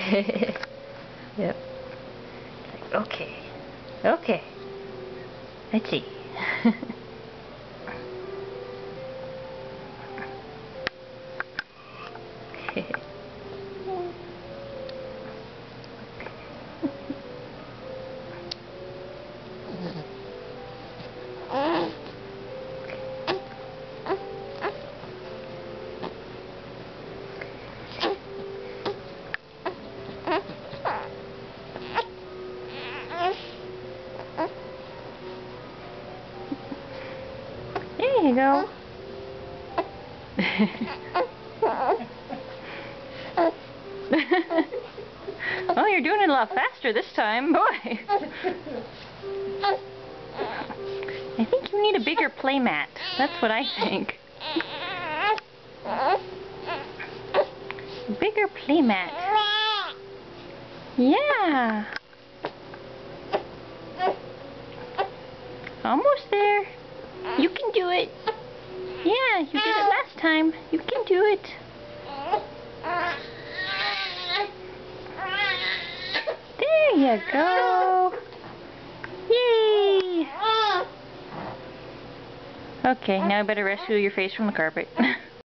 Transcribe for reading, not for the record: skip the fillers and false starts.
Yep. Like, okay. Okay. Let's see. There you go. Well, you're doing it a lot faster this time, boy. I think you need a bigger play mat. That's what I think. A bigger play mat. Yeah. Almost there. You can do it. Yeah, you did it last time. You can do it. There you go. Yay! Okay, now I better rescue your face from the carpet.